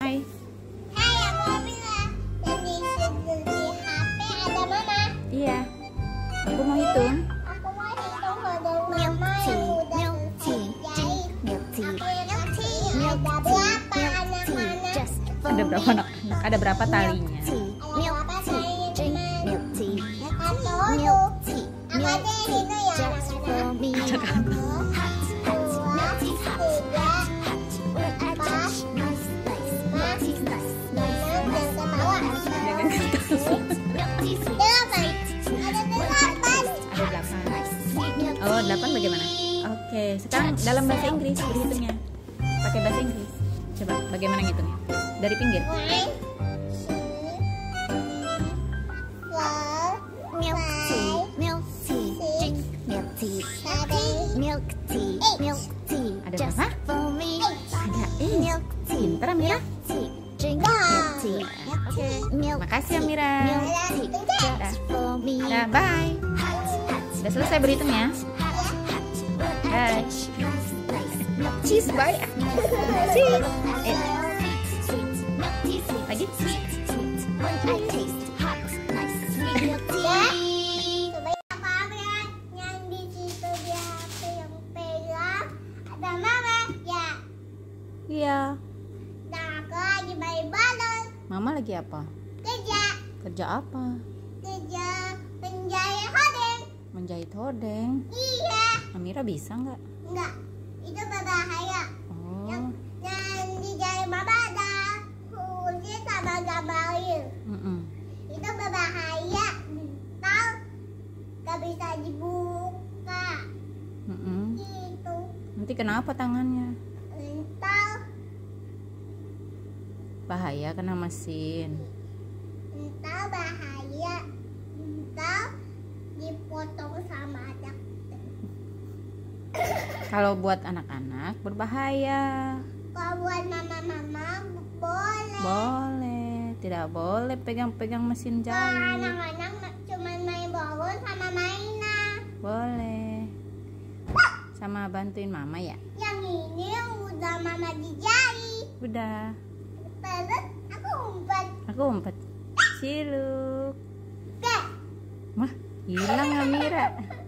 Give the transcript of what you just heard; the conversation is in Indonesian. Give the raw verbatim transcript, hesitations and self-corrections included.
Hai. Hai, aku Mira. Dan di di H P ada mama. Iya. Aku mau hitung. Aku mau hitung hodong mama yang udah selesai jahit. Aku yang kasih ada berapa anak-anak? Ada berapa anak-anak? Ada berapa talinya? Ada berapa talinya teman? Satu, dua. Aku ada yang itu ya anak-anak. Dua, tiga, empat, lima, enam, dan ke bawah. Jangan ketawa. Delapan. Ada delapan. Ada delapan. Oh, delapan bagaimana? Oke, sekarang dalam bahasa Inggris berhitungnya. Pakai bahasa Inggris. Coba, bagaimana ngitungnya? Dari pinggir. One, Ada berapa? Ada eh. Pintar Amira. Oke. Makasih Amira. Dah. Dah, bye. Udah selesai berhitungnya. Bye. Cheese, bye. Cheese. Eh. Lagi. Iya. Nah, aku lagi main balon. Mama lagi apa? Kerja, Kerja apa? kerja penjahit hodeng. Menjahit hodeng. Iya, Amira bisa nggak? enggak, itu berbahaya. Oh. Yang yang dijahit mama ada kulit sama gambarin. Mm-mm. Itu berbahaya. Tahu? Gak bisa dibuka. Mm-mm. Gitu. Nanti kenapa tangannya? Entar, Bahaya kena mesin. entar bahaya. Entar dipotong sama anak. Kalau buat anak-anak berbahaya. Kalau buat mama-mama boleh. Boleh, tidak boleh pegang-pegang mesin Kalau jahit. anak-anak cuma main balon sama mainan. Boleh. Sama bantuin mama ya? Yang ini yang udah mama dijahit. Udah. Terus aku umpet. Aku umpet. Ciluk. Deh. Wah, hilang Amira.